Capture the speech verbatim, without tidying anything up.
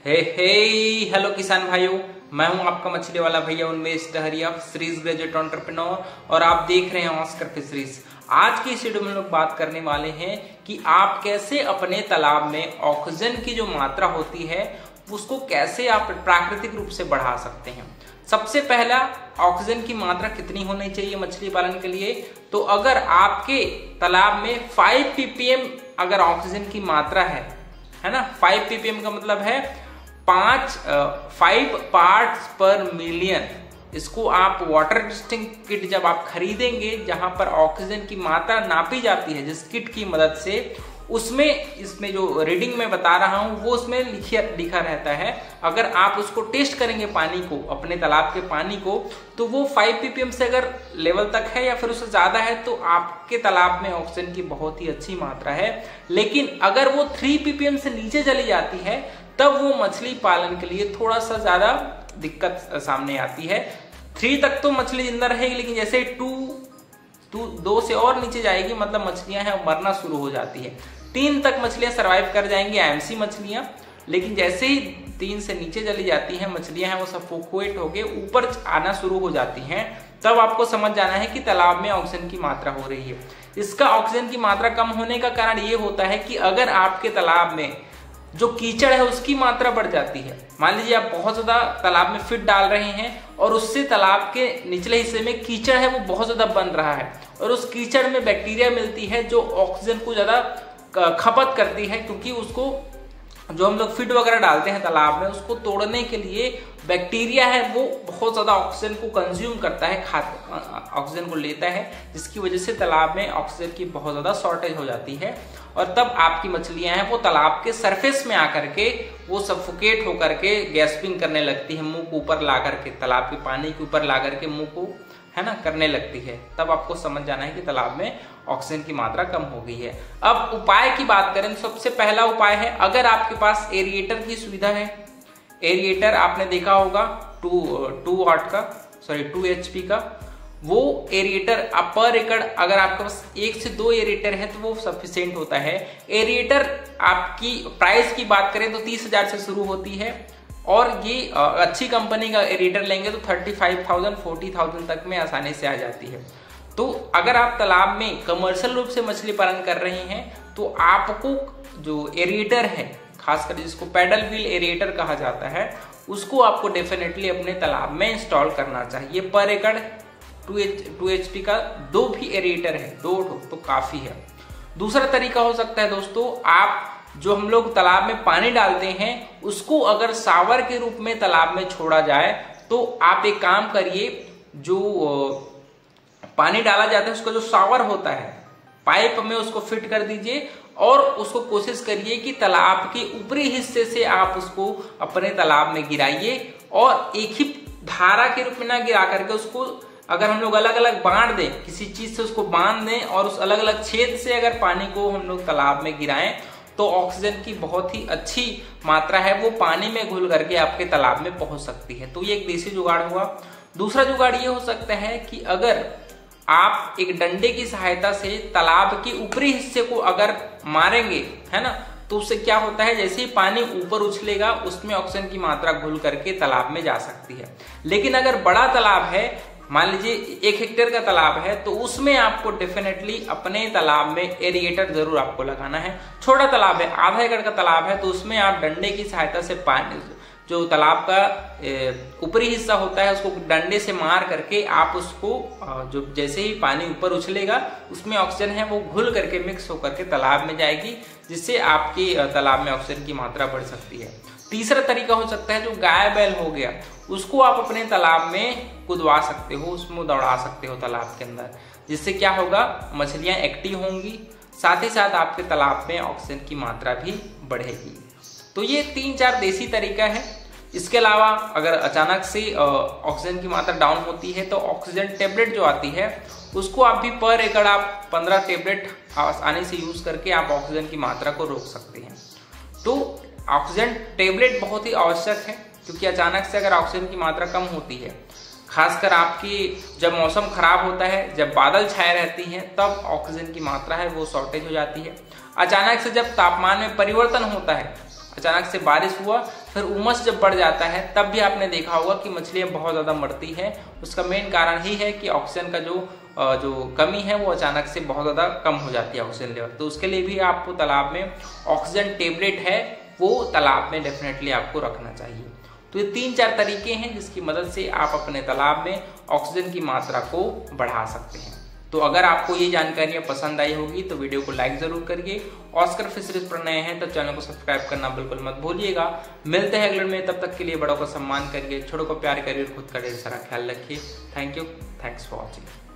हे हे hello किसान भाइयों, मैं हूं आपका मछली वाला भैया Unmesh Dahariya, fisheries graduate entrepreneur, और आप देख रहे हैं ऑस्कर फिशरीज। आज की इस वीडियो में हम लोग बात करने वाले हैं कि आप कैसे अपने तालाब में ऑक्सीजन की जो मात्रा होती है उसको कैसे आप प्राकृतिक रूप से बढ़ा सकते हैं। सबसे पहला, ऑक्सीजन की मात्रा कितनी होनी चाहिए मछली पालन के लिए। तो अगर आपके तालाब में फाइव पीपीएम अगर ऑक्सीजन की मात्रा है है ना, फाइव पीपीएम का मतलब है पांच फाइव पार्ट्स पर मिलियन। इसको आप वाटर टेस्टिंग किट जब आप खरीदेंगे जहां पर ऑक्सीजन की मात्रा नापी जाती है जिस किट की मदद से, उसमें इसमें जो रीडिंग मैं बता रहा हूं वो उसमें लिखा लिखा रहता है। अगर आप उसको टेस्ट करेंगे पानी को, अपने तालाब के पानी को, तो वो फाइव पीपीएम से अगर लेवल तक है या फिर उससे ज्यादा है तो आपके तालाब में ऑक्सीजन की बहुत ही अच्छी मात्रा है। लेकिन अगर वो थ्री पीपीएम से नीचे चली जाती है तब वो मछली पालन के लिए थोड़ा सा ज्यादा दिक्कत सामने आती है। थ्री तक तो मछली जिंदा रहेगी, लेकिन जैसे टू टू दो से और नीचे जाएगी मतलब मछलियां हैं मरना शुरू हो जाती है। तीन तक मछलियां सरवाइव कर जाएंगी, आईएमसी मछलियां, लेकिन जैसे ही तीन से नीचे चली जाती हैं मछलियां हैं वो सफोकेट होके ऊपर आना शुरू हो जाती हैं। तब आपको समझ जाना है कि तालाब में ऑक्सीजन की मात्रा हो रही है। इसका ऑक्सीजन की मात्रा कम होने का कारण ये होता है कि अगर आपके तालाब में जो कीचड़ है उसकी मात्रा बढ़ जाती है। मान लीजिए आप बहुत ज्यादा तालाब में फीड डाल रहे हैं और उससे तालाब के निचले हिस्से में कीचड़ है वो बहुत ज्यादा बन रहा है, और उस कीचड़ में बैक्टीरिया मिलती है जो ऑक्सीजन को ज्यादा खपत करती है, क्योंकि उसको जो हम लोग फीड वगैरह डालते हैं तालाब में उसको तोड़ने के लिए बैक्टीरिया है वो बहुत ज्यादा ऑक्सीजन को कंज्यूम करता है, खा ऑक्सीजन को लेता है, जिसकी वजह से तालाब में ऑक्सीजन की बहुत ज्यादा शॉर्टेज हो जाती है। और तब आपकी मछलियां हैं वो तालाब के सरफेस में आकर के वो सफोकेट होकर के गैस्पिंग करने लगती है, मुंह को ऊपर ला करके, तालाब के पानी के ऊपर ला करके मुंह को है ना करने लगती है। तब आपको समझ जाना है कि तालाब में ऑक्सीजन की मात्रा कम हो गई है। अब उपाय की बात करें तो सबसे पहला उपाय है, अगर आपके पास एरिएटर की सुविधा है, एरिएटर आपने देखा होगा टू टू वाट का सॉरी टू एचपी का, वो एरिएटर आप पर एकड़ अगर आपके पास एक से दो एरिएटर है तो वो सफिशिएंट होता है। एरिएटर आपकी प्राइस की बात करें तो तीस हजार से शुरू होती है, और ये अच्छी कंपनी का एरिएटर लेंगे तो thirty five thousand forty thousand तक में आसानी से आ जाती है। तो अगर आप तालाब में कमर्शियल रूप से मछली पालन कर रहे हैं तो आपको जो एरिएटर है, खासकर जिसको पैडल व्हील एरिएटर कहा जाता है, उसको आपको डेफिनेटली अपने तालाब में इंस्टॉल करना चाहिए। पर एकड़ टू एच टू एचपी का दो भी एरिएटर है, दो तो काफी है। दूसरा तरीका हो सकता है दोस्तों, आप जो हम लोग तालाब में पानी डालते हैं उसको अगर शावर के रूप में तालाब में छोड़ा जाए तो आप एक काम करिए, जो पानी डाला जाता है उसका जो शावर होता है पाइप में उसको फिट कर दीजिए, और उसको कोशिश करिए कि तालाब के ऊपरी हिस्से से आप उसको अपने तालाब में गिराइए, और एक ही धारा के रूप में ना गिरा करके उसको अगर हम लोग अलग अलग बांध दें, किसी चीज से उसको बांध दें और उस अलग अलग छेद से अगर पानी को हम लोग तालाब में गिराएं तो ऑक्सीजन की बहुत ही अच्छी मात्रा है वो पानी में घुल करके आपके तालाब में पहुंच सकती है। तो ये एक देसी जुगाड़ हुआ। दूसरा जुगाड़ ये हो सकता है कि अगर आप एक डंडे की सहायता से तालाब के ऊपरी हिस्से को अगर मारेंगे है ना, तो उससे क्या होता है, जैसे ही पानी ऊपर उछलेगा उसमें ऑक्सीजन की मात्रा घुल करके तालाब में जा सकती है। लेकिन अगर बड़ा तालाब है, मान लीजिए एक हेक्टेयर का तालाब है, तो उसमें आपको डेफिनेटली अपने तालाब में एरिएटर जरूर आपको लगाना है। छोटा तालाब है, आधा एकड़ का तालाब है, तो उसमें आप डंडे की सहायता से पानी जो तालाब का ऊपरी हिस्सा होता है उसको डंडे से मार करके आप उसको जो जैसे ही पानी ऊपर उछलेगा उसमें ऑक्सीजन है वो घुल करके मिक्स होकर के तालाब में जाएगी, जिससे आपके तालाब में ऑक्सीजन की मात्रा बढ़ सकती है। तीसरा तरीका हो सकता है, जो गाय बैल हो गया उसको आप अपने तालाब में कुदवा सकते हो, उसमें दौड़ा सकते हो तालाब के अंदर, जिससे क्या होगा, मछलियां एक्टिव होंगी, साथ ही साथ आपके तालाब में ऑक्सीजन की मात्रा भी बढ़ेगी। तो ये तीन चार देसी तरीका है। इसके अलावा अगर अचानक से ऑक्सीजन की मात्रा डाउन होती है तो ऑक्सीजन टेबलेट जो आती है उसको आप भी पर एकड़ आप पंद्रह टेबलेट आसानी से यूज करके आप ऑक्सीजन की मात्रा को रोक सकते हैं। तो ऑक्सीजन टेबलेट बहुत ही आवश्यक है, क्योंकि अचानक से अगर ऑक्सीजन की मात्रा कम होती है, खासकर आपकी जब मौसम खराब होता है, जब बादल छाए रहती हैं, तब ऑक्सीजन की मात्रा है वो शॉर्टेज हो जाती है। अचानक से जब तापमान में परिवर्तन होता है, अचानक से बारिश हुआ, फिर उमस जब बढ़ जाता है तब भी आपने देखा होगा कि मछलियां बहुत ज्यादा मरती हैं। उसका मेन कारण ही है कि ऑक्सीजन का जो जो कमी है वो अचानक से बहुत ज्यादा कम हो जाती है ऑक्सीजन लेवल। तो उसके लिए भी आपको तालाब में ऑक्सीजन टेबलेट है वो तालाब में डेफिनेटली आपको रखना चाहिए। तो ये तीन चार तरीके हैं जिसकी मदद से आप अपने तालाब में ऑक्सीजन की मात्रा को बढ़ा सकते हैं। तो अगर आपको ये जानकारियां पसंद आई होगी तो वीडियो को लाइक जरूर करिए। ऑस्कर फिशरीज पर नए हैं तो चैनल को सब्सक्राइब करना बिल्कुल मत भूलिएगा। मिलते हैं अगले में, तब तक के लिए बड़ों को सम्मान करिए, छोटों को प्यार करिए और खुद का ढेर सारा ख्याल रखिए। Thank you, thanks for watching.